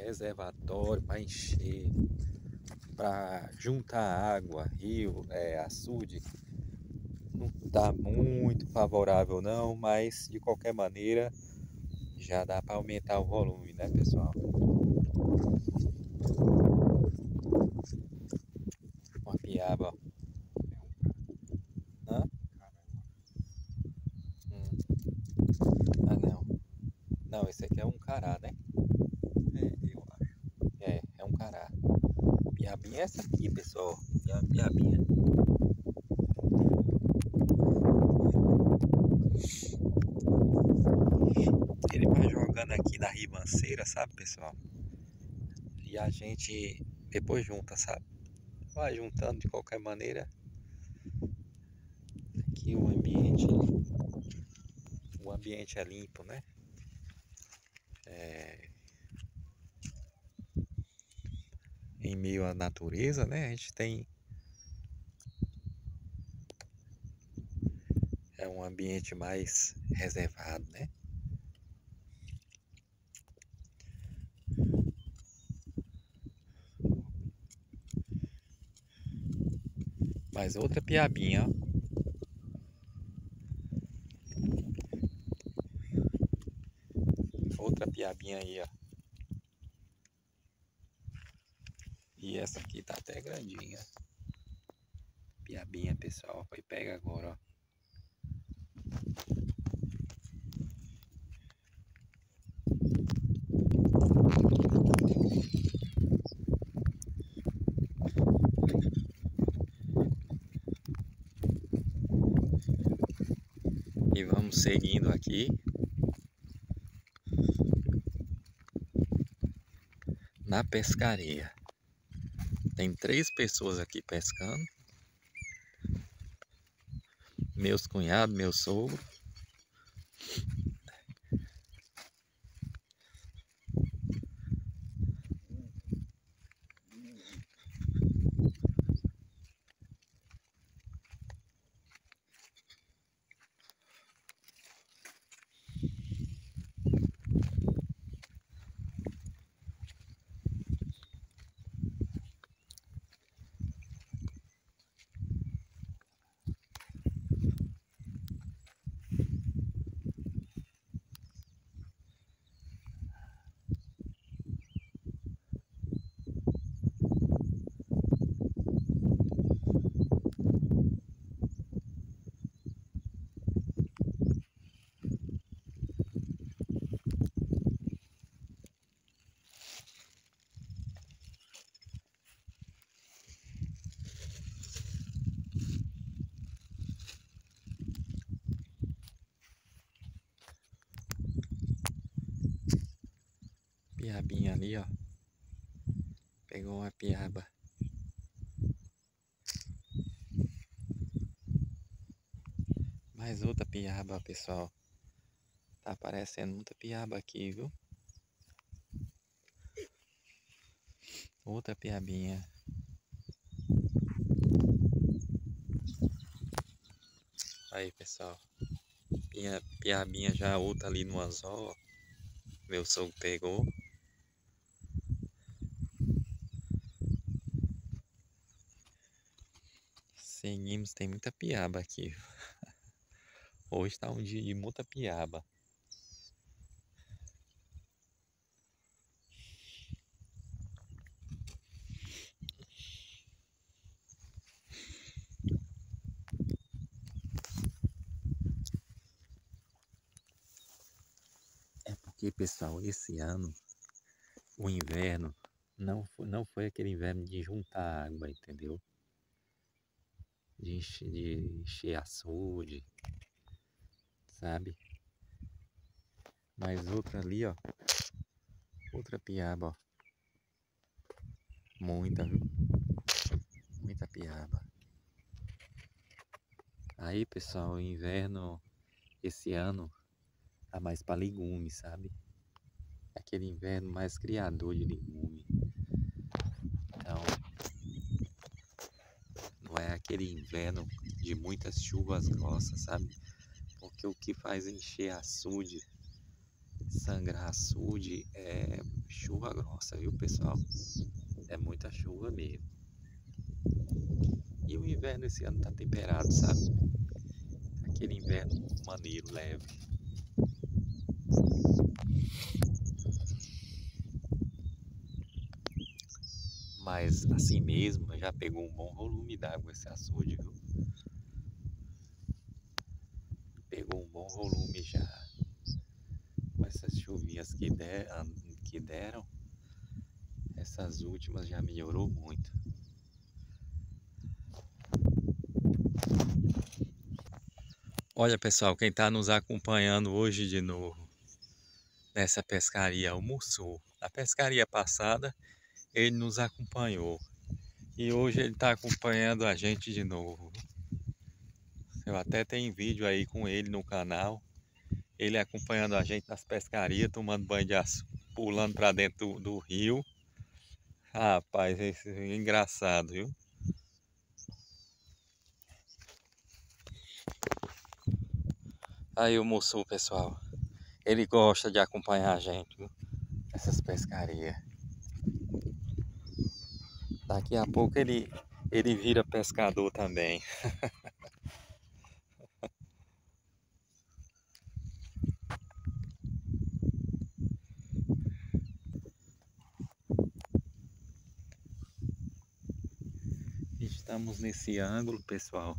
reservatório para encher, para juntar água, rio, açude, não está muito favorável não, mas de qualquer maneira já dá para aumentar o volume, né, pessoal? Uma piaba. Hã? Ah, não. Não, esse aqui é um cará, né? Eu acho. É um cará. Piabinha é essa aqui, pessoal. Piabinha. Ele vai jogando aqui na ribanceira, sabe, pessoal? E a gente depois junta, sabe? Vai juntando de qualquer maneira. Aqui o ambiente é limpo, né? Em meio à natureza, né? A gente tem um ambiente mais reservado, né? Mas outra piabinha, ó. Outra piabinha aí, ó. E essa aqui tá até grandinha. Piabinha, pessoal. Foi pega agora, ó. E vamos seguindo aqui. Na pescaria. Tem 3 pessoas aqui pescando. Meus cunhados, meu sogro. Piabinha ali, ó. Pegou uma piaba. Mais outra piaba, pessoal. Tá aparecendo muita piaba aqui, viu? Outra piabinha. Aí, pessoal. Piabinha já outra ali no anzol, ó. Meu sogro pegou. Seguimos, tem muita piaba aqui. Hoje tá um dia de muita piaba. É porque, pessoal, esse ano o inverno não foi aquele inverno de juntar água, entendeu? De encher açude, sabe? Mas outra ali, ó. Outra piaba, ó. Muita, viu? Muita piaba. Aí, pessoal, o inverno esse ano tá mais para legumes, sabe? Aquele inverno mais criador de legume. Então, não é aquele inverno de muitas chuvas grossas, sabe? Porque o que faz encher açude Sangrar açude é chuva grossa, viu, pessoal? É muita chuva mesmo. E o inverno esse ano tá temperado, sabe? Aquele inverno maneiro, leve. Mas assim mesmo, já pegou um bom volume d'água esse açude, viu? Pegou um bom volume já. Com essas chuvinhas que deram, essas últimas já melhorou muito. Olha, pessoal, quem está nos acompanhando hoje de novo nessa pescaria é o Mussu. Na pescaria passada ele nos acompanhou e hoje ele está acompanhando a gente de novo. Eu até tenho vídeo aí com ele no canal, ele acompanhando a gente nas pescarias, tomando banho de açúcar, pulando para dentro do rio. Rapaz, esse é engraçado, viu? Aí o Mussu, pessoal, ele gosta de acompanhar a gente, viu? Essas pescarias. Daqui a pouco ele vira pescador também. Estamos nesse ângulo, pessoal.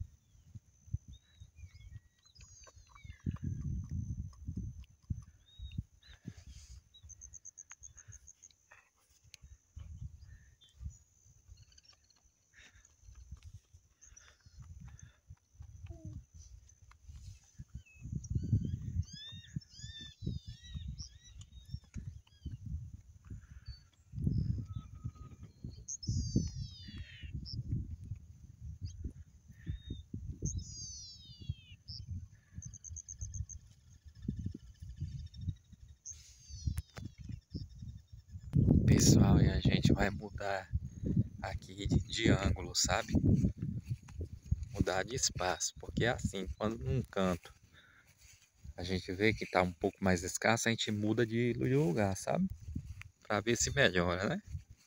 Pessoal, e a gente vai mudar aqui de ângulo, sabe? Mudar de espaço, porque é assim, quando num canto a gente vê que tá um pouco mais escasso, a gente muda de lugar, sabe? Pra ver se melhora, né?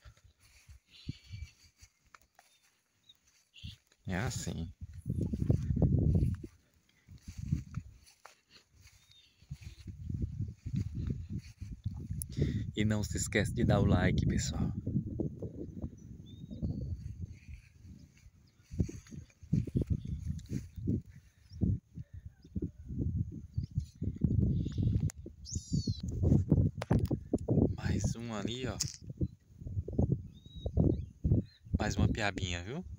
É assim. E não se esquece de dar o like, pessoal. Mais um ali, ó. Mais uma piabinha, viu?